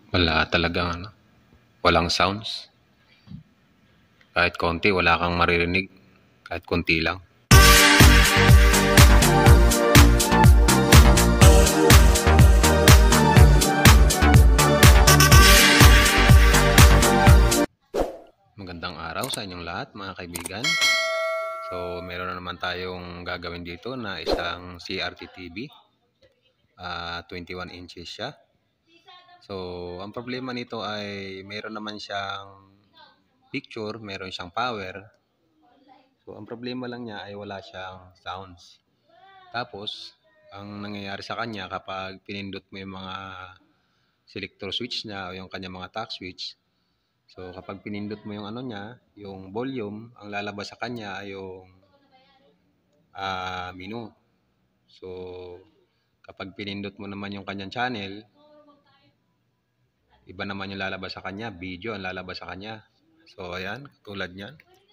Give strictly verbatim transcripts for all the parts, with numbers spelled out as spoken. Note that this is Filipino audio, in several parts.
Wala talagang ano, walang sounds. Kahit konti, wala kang maririnig. Kahit konti lang. Magandang araw sa inyong lahat, mga kaibigan. So, meron na naman tayong gagawin dito na isang C R T T V. Uh, twenty-one inches siya. So, ang problema nito ay meron naman siyang picture, meron siyang power. So, ang problema lang niya ay wala siyang sounds. Tapos, ang nangyayari sa kanya kapag pinindot mo yung mga selector switch niya o yung kanya mga task switch, so kapag pinindot mo yung ano niya, yung volume, ang lalabas sa kanya ay yung uh, menu. So, kapag pinindot mo naman yung kanyang channel, iba naman yung lalabas sa kanya, video ang lalabas sa kanya. So, ayan, tulad niyan.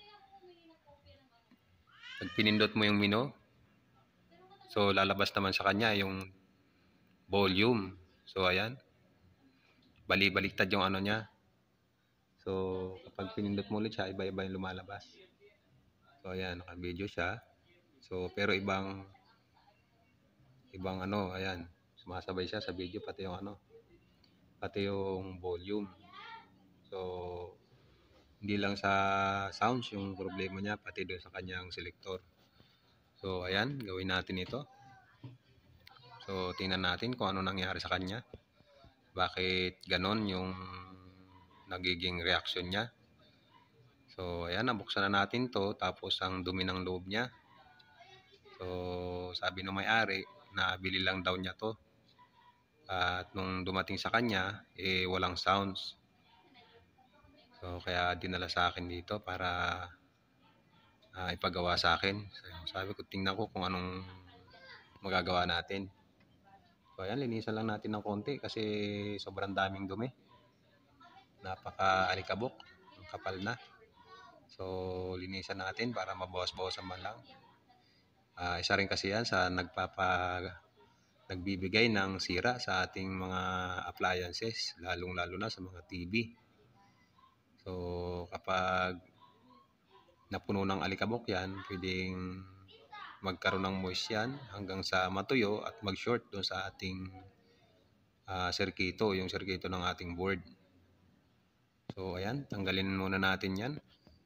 Pag pinindot mo yung menu, so lalabas naman sa kanya yung volume. So, ayan. Bali-baliktad yung ano niya. So, kapag pinindot mo ulit siya, iba-iba yung lumalabas. So, ayan, naka-video siya. So, pero ibang ibang ano, ayan, sumasabay siya sa video, pati yung ano, pati yung volume. So, hindi lang sa sounds yung problema niya, pati doon sa kanyang selector. So, ayan, gawin natin ito. So, tingnan natin kung ano nangyari sa kanya. Bakit ganon yung nagiging reaction niya. So, ayan, nabuksan na natin to. Tapos, ang dumi ng loob niya. So, sabi ng may-ari, nabili lang daw niya to. At nung dumating sa kanya, eh, walang sounds. So, kaya dinala sa akin dito para uh, ipagawa sa akin. So, sabi ko, tingnan ko kung anong magagawa natin. So, ayan, linisan lang natin ng konti kasi sobrang daming dumi. Napaka-alikabok. Ang kapal na. So, linisan natin para mabawas-bawasan man lang. Uh, isa rin kasi yan sa nagpapa nagbibigay ng sira sa ating mga appliances, lalong-lalo na sa mga T V. So, kapag napuno ng alikabok yan, pwedeng magkaroon ng moist yan hanggang sa matuyo at mag-short doon sa ating uh, sirkito, yung sirkito ng ating board. So, ayan, tanggalin muna natin yan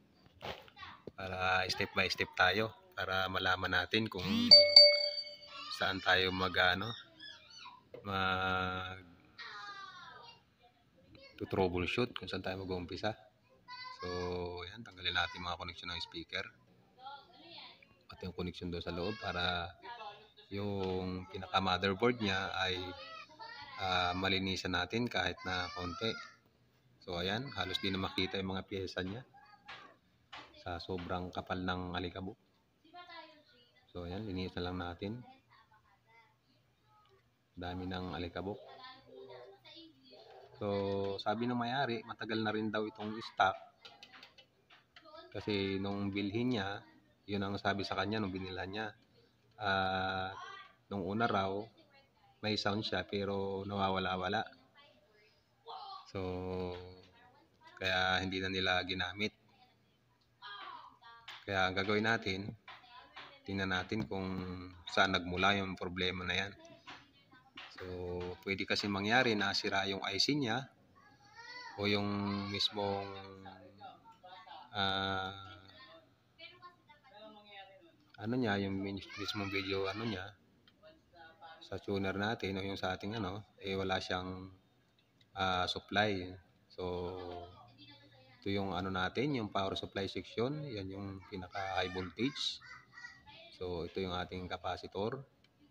para step by step tayo para malaman natin kung saan tayo mag ano, mag to troubleshoot, kung saan tayo mag-uumpisa. So, ayan, tanggalin natin mga connection ng speaker at yung connection doon sa loob para yung pinaka motherboard niya ay uh, malinisan natin kahit na konti. So, ayan, halos di na makita yung mga pyesa niya sa sobrang kapal ng alikabok. So, ayan, linisan lang natin. Dami ng alikabok. So, sabi ng may-ari, matagal na rin daw itong stock. Kasi nung bilhin niya, yun ang sabi sa kanya nung binilhan niya. Uh, nung una raw, may sound siya pero nawawala-wala. So, kaya hindi na nila ginamit. Kaya ang gagawin natin, tingnan natin kung saan nagmula yung problema na yan. So, pwede kasi mangyari na sira yung I C niya o yung mismong uh, ano niya, yung mismong video ano niya sa tuner natin o yung sa ating ano, eh wala siyang uh, supply. So, ito yung ano natin, yung power supply section, yan yung pinaka high voltage. So, ito yung ating capacitor.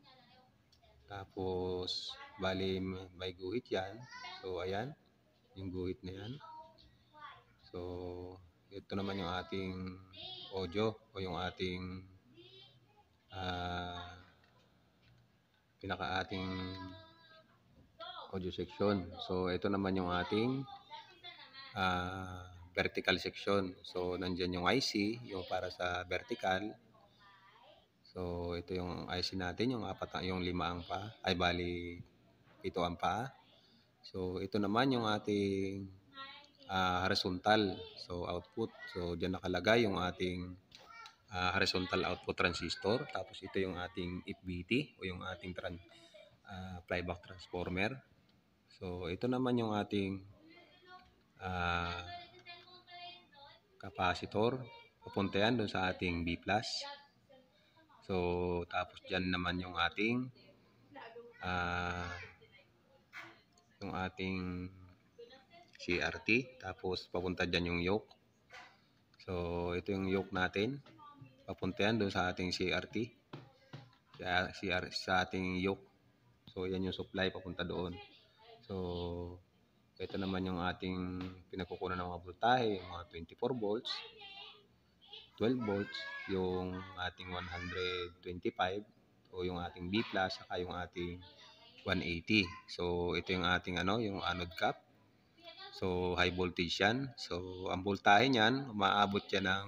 Tapos, bali may guhit yan. So, ayan. Yung guhit na yan. So, ito naman yung ating audio o yung ating uh, pinaka ating audio section. So, ito naman yung ating uh, vertical section. So, nandyan yung I C, yung para sa vertical. So, ito yung I C natin, yung apat, yung lima ang pa, ay bali ito ang pa. So ito naman yung ating uh, horizontal, so output. So diyan nakalagay yung ating uh, horizontal output transistor. Tapos ito yung ating F B T o yung ating tran uh, flyback transformer. So ito naman yung ating uh, capacitor. Papunta yan doon sa ating B plus. So tapos diyan naman yung ating uh, yung ating C R T, tapos papunta dyan yung yoke. So ito yung yoke natin, papunta yan doon sa ating C R T, sa, C R, sa ating yoke. So yan yung supply papunta doon. So ito naman yung ating pinagkukunan ng mga voltahe, mga twenty-four volts, twelve volts, yung ating one hundred twenty-five o yung ating B plus, saka yung ating one eighty. So ito yung ating ano, yung anode cap. So high voltage yan. So ang voltahe niyan, umaabot yan ng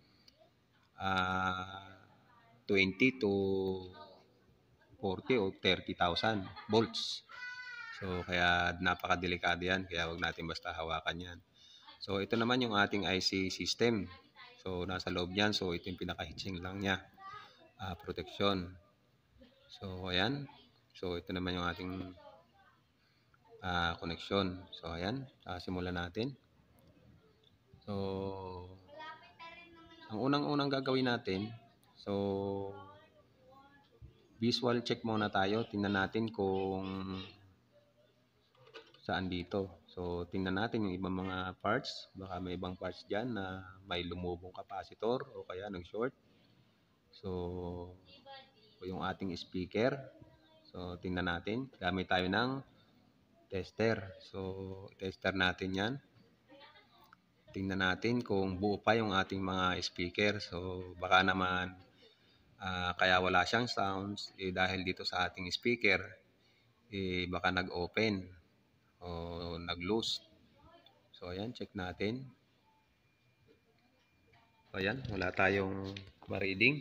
uh, twenty to forty o thirty thousand volts. So kaya napakadelikado yan, kaya wag natin basta hawakan yan. So ito naman yung ating I C system. So nasa loob yan. So ito yung pinaka-heatsink lang niya, uh, protection. So ayan. So ito naman yung ating uh, connection. So ayan, uh, simulan natin. So ang unang-unang gagawin natin, so visual check muna tayo. Tingnan natin kung saan dito. So tingnan natin yung ibang mga parts. Baka may ibang parts dyan na may lumubong capacitor o kaya nag-short. So yung ating speaker, so tingnan natin. Gamit tayo ng tester. So tester natin yan. Tingnan natin kung buo pa yung ating mga speaker. So baka naman uh, kaya wala siyang sounds eh, dahil dito sa ating speaker eh, baka nag-open o nag-loose. So ayan, check natin. So ayan, wala tayong ma-reading.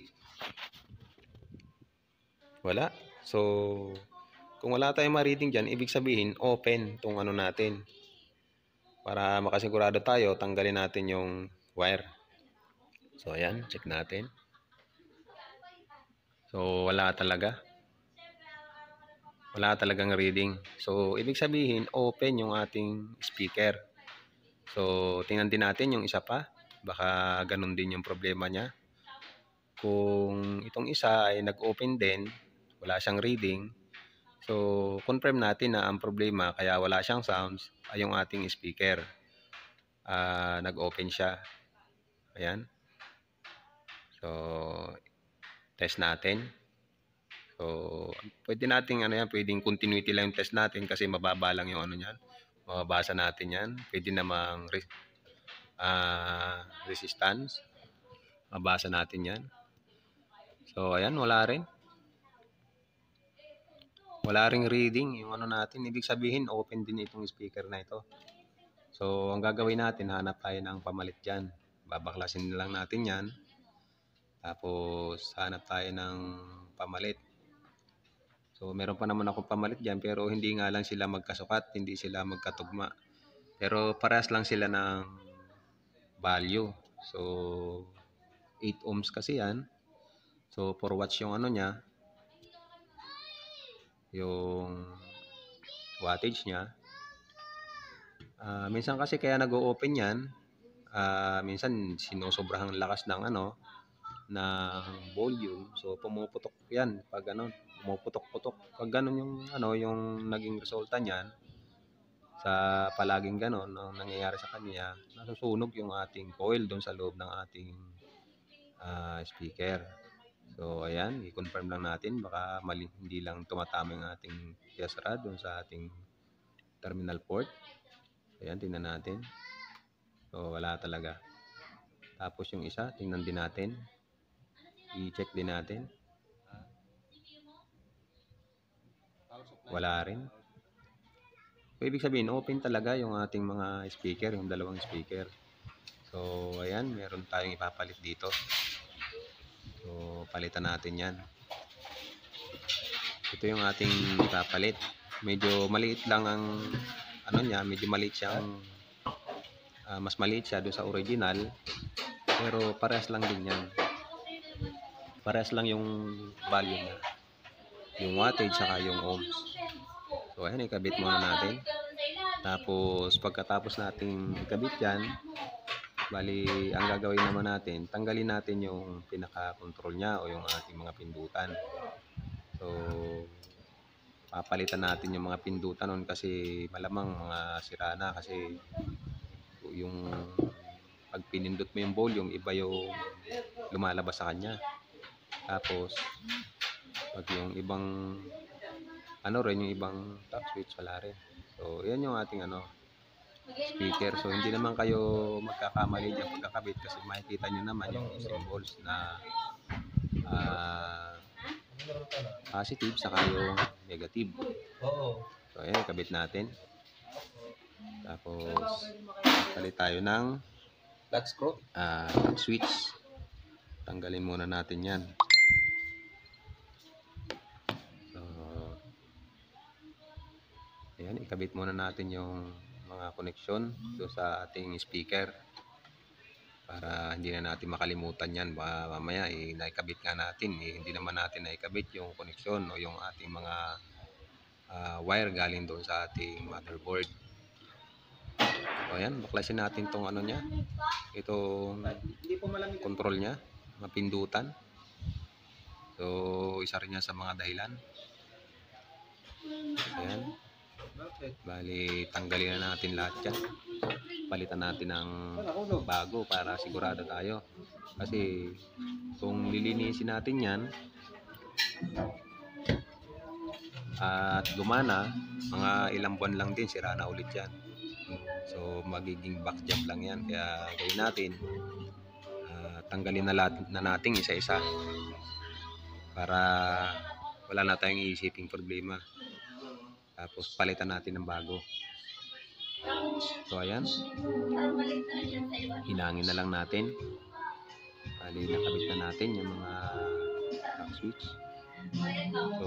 Wala. So kung wala tayong ma-reading dyan, ibig sabihin open tong ano natin. Para makasigurado tayo, tanggalin natin yung wire. So ayan, check natin. So wala talaga. Wala talagang reading. So ibig sabihin, open yung ating speaker. So tingnan din natin yung isa pa. Baka ganun din yung problema niya. Kung itong isa ay nag-open din, wala siyang reading. So confirm natin na ang problema kaya wala siyang sounds ay yung ating speaker. Uh, nag-open siya. Ayan. So test natin. So pwede nating ano yan, pwedeng continuity lang yung test natin kasi mababa lang yung ano niyan. Mababasa natin yan. Pwede namang uh, resistance. Mababasa natin yan. So ayan, wala rin. Wala ring reading yung ano natin. Ibig sabihin open din itong speaker na ito. So ang gagawin natin, hanap tayo ng pamalit dyan. Babaklasin lang natin yan. Tapos hanap tayo ng pamalit. So meron pa naman akong pamalit dyan, pero hindi nga lang sila magkasukat, hindi sila magkatugma. Pero parehas lang sila ng value. So eight ohms kasi yan. So four watts yung ano niya, yung wattage niya. Uh, minsan kasi kaya nag-o-open yan, uh, minsan sinusobrahang lakas ng ano, ng volume. So pumuputok yan pag ano, pumuputok-putok. Pag ganun yung ano, yung naging resulta niyan, sa palaging ganon, ang nangyayari sa kanya, nasusunog yung ating coil doon sa loob ng ating uh, speaker. So ayan, i-confirm lang natin, baka mali, hindi lang tumatama yung ating test rod doon sa ating terminal port. Ayan, tingnan natin. So wala talaga. Tapos yung isa, tingnan din natin. I-check din natin. Wala rin. So, ibig sabihin, open talaga yung ating mga speaker, yung dalawang speaker. So ayan, meron tayong ipapalit dito. So palitan natin yan. Ito yung ating ipapalit. Medyo maliit lang ang ano niya, medyo maliit siyang, uh, mas maliit siya doon sa original. Pero parehas lang din yan. Parehas lang yung value niya. Yung wattage saka yung ohms. So ayan, ikabit muna natin. Tapos pagkatapos nating ikabit yan, bali ang gagawin naman natin, tanggalin natin yung pinaka-control niya o yung ating mga pindutan. So papalitan natin yung mga pindutan nun kasi malamang mga sira na, kasi yung pag pinindot mo yung volume, iba yung lumalabas sa kanya. Tapos pag yung ibang ano rin, yung ibang top switch wala rin. So yan yung ating ano speaker. So hindi naman kayo magkakamali dyan pagkakabit, kasi makikita nyo naman yung symbols na uh, positive saka yung negative. So ayan, ikabit natin. Tapos palit tayo ng lock screw, uh, switch. Tanggalin muna natin yan. So ayan, ikabit muna natin yung mga koneksyon doon sa ating speaker para hindi na natin makalimutan yan. Baka mamaya eh, naikabit nga natin eh, hindi naman natin naikabit yung koneksyon o yung ating mga uh, wire galing doon sa ating motherboard. So ayan, baklasin natin tong ano nya, itong control nya, mapindutan. So isa rin yan sa mga dahilan. Ayan, bali tanggalin na natin lahat yan, palitan natin ng bago para sigurado tayo, kasi kung lilinisin natin yan at gumana, mga ilang buwan lang din sira na ulit yan. So magiging back job lang yan, kaya gawin natin, uh, tanggalin na, lahat, na natin isa-isa para wala na tayong iisiping problema. Tapos palitan natin ng bago. So ayan, hinangin na lang natin. Bali nakabit na natin yung mga lock switch. So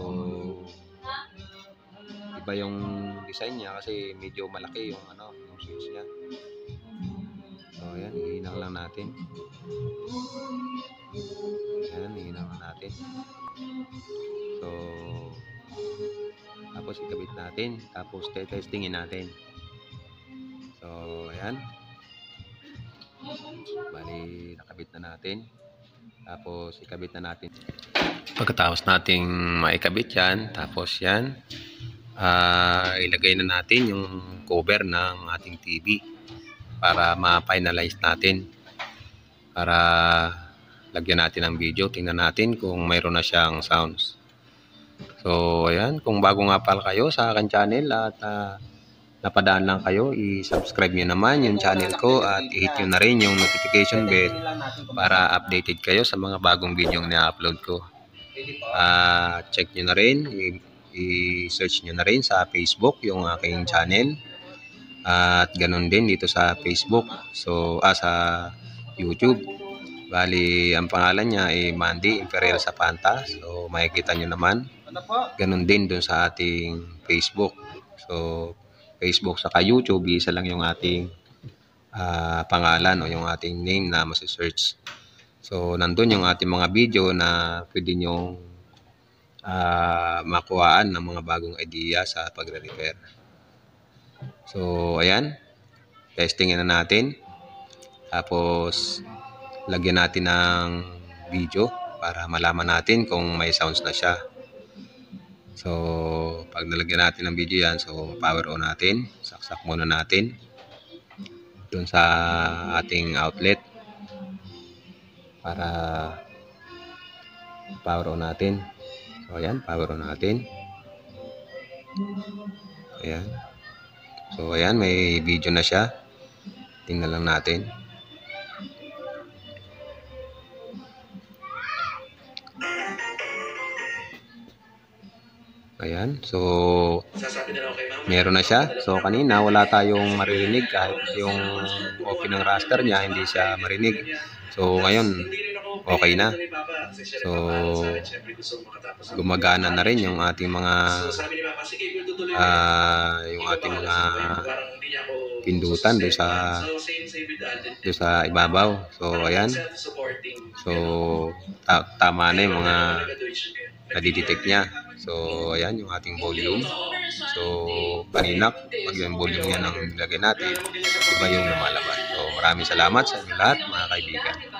iba yung design niya kasi medyo malaki yung ano, yung switch niya. So ayan, hihinang lang natin. Ayan, hihinang lang natin. So tapos ikabit natin, tapos testingin natin. So ayan, bali nakabit na natin, tapos ikabit na natin. Pagkatapos nating maikabit yan, tapos yan, uh, ilagay na natin yung cover ng ating T V para ma-finalize natin, para lagyan natin ng video, tingnan natin kung mayroon na siyang sounds. So ayan, kung bago nga pala kayo sa akin channel at uh, napadaan lang kayo, i-subscribe nyo naman yung channel ko at i-hit nyo na rin yung notification bell para updated kayo sa mga bagong video na upload ko. Uh, check nyo na rin, i-search nyo na rin sa Facebook yung aking channel at ganun din dito sa Facebook, so ah, sa YouTube. Bali ang pangalan niya ay Mandy Imperial Zapanta, so makikita nyo naman. Ganun din dun sa ating Facebook. So Facebook saka YouTube, isa lang yung ating uh, pangalan o yung ating name na masi-search. So nandun yung ating mga video na pwede nyong uh, makuhaan ng mga bagong idea sa pagre-repair. So ayan, testingin na natin. Tapos lagyan natin ng video para malaman natin kung may sounds na siya. So pag nalagyan natin ng video yan, so power on natin, saksak muna natin dun sa ating outlet para power on natin. So ayan, power on natin. Ayan. So ayan, may video na siya. Tingnan lang natin. Ayan, so meron na siya. So kanina wala tayong maririnig, kahit yung open ng raster niya hindi siya marinig. So ngayon okay na. So, gumagana na rin yung ating mga uh, yung ating mga pindutan do sa do sa ibabaw. So, ayan. So, ta tama na yung mga nadidetect niya. So, ayan yung ating volume. So, kanina, pag yung volume niya nang nilagay natin, iba yung lumalabas. So, maraming salamat sa inyo lahat, mga kaibigan.